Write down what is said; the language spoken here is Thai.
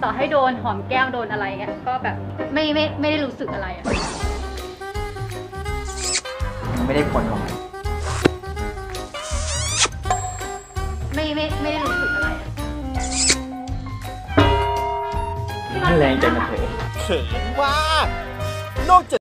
ต่อให้โดนหอมแก้มโดนอะไรเงี้ยก็แบบไม่ได้รู้สึกอะไรอะไม่ได้ผลหรอกไม่ได้รู้สึกอะไรอะแรงจังนะเธอเขินมากนอกจาก